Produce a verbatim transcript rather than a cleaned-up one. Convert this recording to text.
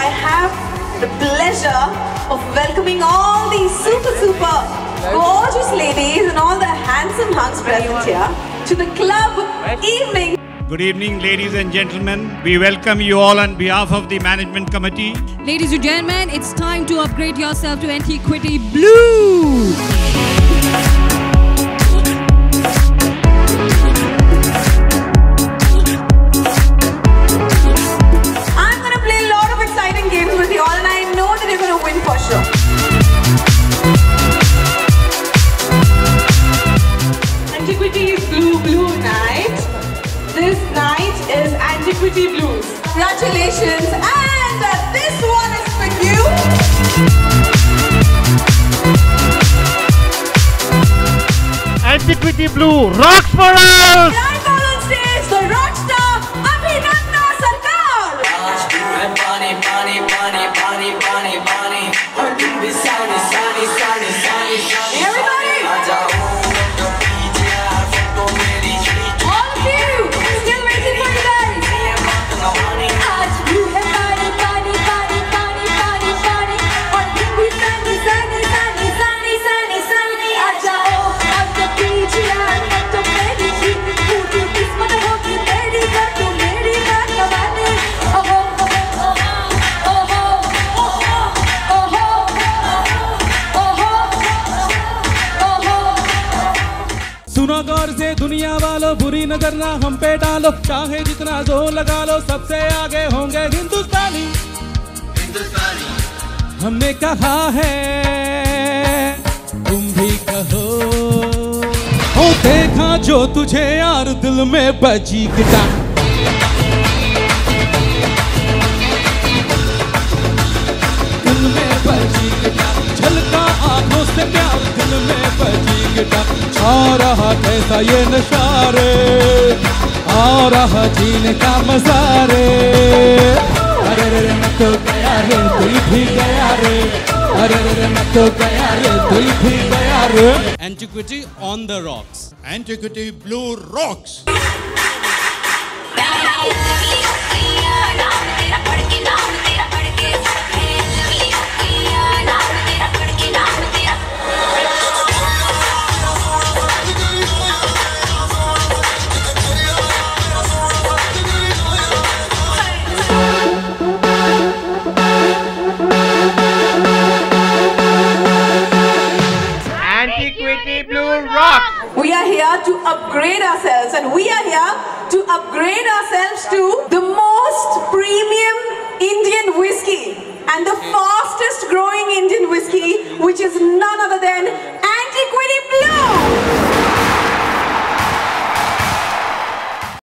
I have the pleasure of welcoming all these super, super gorgeous ladies and all the handsome hunks present here to the club evening. Good evening, ladies and gentlemen. We welcome you all on behalf of the management committee. Ladies and gentlemen, it's time to upgrade yourself to Antiquity Blue. I'm going to play a lot of exciting games with you all, and I know that you're going to win for sure. Antiquity is blue, blue night. This night is Antiquity Blues. Congratulations, and uh, this one is for you. Antiquity Blue rocks for us! I call on stage the rock star Abhinanda Sarkar. Everybody! सुनो गौर से दुनिया वालों, बुरी नजर ना हम पे डालो, चाहे जितना जोर लगा लो, सबसे आगे होंगे हिंदुस्तानी। हिंदुस्तानी हमने कहा है, तुम भी कहो। ओ देखा जो तुझे यार दिल में बजी गिटार, दिल में बजी गिटार, झलका आंखों से प्यार, दिल में बजी गिटार। आ रहा कैसा ये नशा रे, आ रहा जीने का मजा रे। अरे रे मैं तो गया रे, दिल भी गया रे। अरे रे मैं तो गया रे, दिल भी गया रे। Antiquity on the rocks. Antiquity Blue rocks! Antiquity Blue rock! We are here to upgrade ourselves, and we are here to upgrade ourselves to the most premium Indian whiskey and the fastest growing Indian whiskey, which is none other than